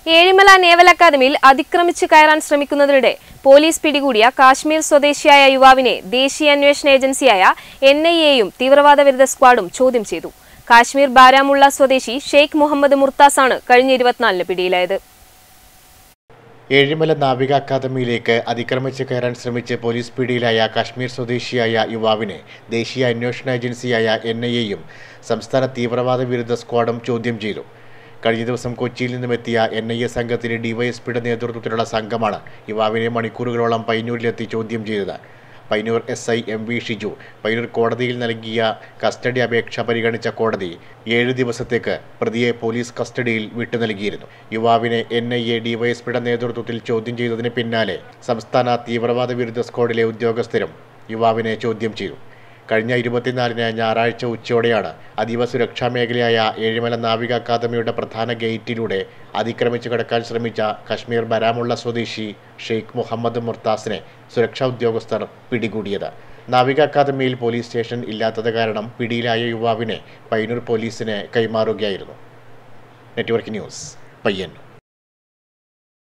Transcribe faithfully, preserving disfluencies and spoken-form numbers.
Ezhimala naval അക്കാദമിയിൽ അതിക്രമിച്ച് കയറാൻ ശ്രമിക്കുന്നതിനിടെ പോലീസ് പിടികൂടിയ കാശ്മീർ സ്വദേശിയായ യുവാവിനെ ദേശീയ അന്വേഷണ ഏജൻസിയായ എൻ ഐ എയും തീവ്രവാദ വിരുദ്ധ സ്ക്വാഡും ചോദ്യം ചെയ്തു. കാശ്മീർ ബാരാമുള്ള സ്വദേശി ഷെയ്ഖ് മുഹമ്മദ് മുർത്താസാണ് കഴിഞ്ഞ ഇരുപത്തിനാലിന് പിടിയിലായത്. ഏഴിമല നാവിക അക്കാദമിയിലേക്ക് അതിക്രമിച്ച് കയറാൻ ശ്രമിച്ച് പോലീസ് പിടിയിലായ കാശ്മീർ സ്വദേശിയായ യുവാവിനെ ദേശീയ അന്വേഷണ ഏജൻസിയായ എൻ ഐ എയും സംസ്ഥാന തീവ്രവാദ വിരുദ്ധ സ്ക്വാഡും ചോദ്യം ചെയ്തു. കഴിഞ്ഞ ദിവസം കൊച്ചിയിൽ നിന്നുമെത്തിയ എൻ ഐ എ സംഘത്തിന്റെ ഡിവൈഎസ്പിയുടെ നേതൃത്വത്തിലുള്ള സംഘമാണ് യുവാവിനെ മണിക്കൂറുകളോളം പയ്യന്നൂരിലെത്തി ചോദ്യം ചെയ്തത്. Payyanur S I M V Shiju Payyanur കോടതിയിൽ നൽകിയ കസ്റ്റഡി അപേക്ഷ പരിഗണിച്ച കോടതി ഏഴ് ദിവസത്തേക്ക് പ്രതിയെ പോലീസ് കസ്റ്റഡിയിൽ വിട്ടു നൽകിയിരുന്നു. യുവാവിനെ എൻ ഐ എ ഡിവൈഎസ്പിയുടെ നേതൃത്വത്തിൽ ചോദ്യം ചെയ്തതിന് പിന്നാലെ സംസ്ഥാന തീവ്രവാദ വിരുദ്ധ സ്ക്വാഡിലെ ഉദ്യോഗസ്ഥരും യുവാവിനെ ചോദ്യം ചെയ്തു. കഴിഞ്ഞ ഇരുപത്തിനാലിന് ഞായറാഴ്ച ഉച്ചയോടെയാണ് അതീവ സുരക്ഷാ മേഖലയായ ഏഴിമല നാവിക അക്കാദമിയുടെ പ്രധാന ഗേറ്റിലൂടെ അതിക്രമിച്ചു കടക്കാൻ ശ്രമിച്ച കശ്മീർ ബാരാമുള്ള സ്വദേശി ഷെയ്ഖ് മുഹമ്മദ് മുർത്താസിനെ സുരക്ഷാ ഉദ്യോഗസ്ഥർ പിടികൂടിയത്. നാവിക അക്കാദമിയിൽ പോലീസ് സ്റ്റേഷൻ ഇല്ലാത്തത് കാരണം പിടിയിലായ യുവാവിനെ പയ്യന്നൂർ പോലീസിന് കൈമാറുകയായിരുന്നു. Network news, Payyanur.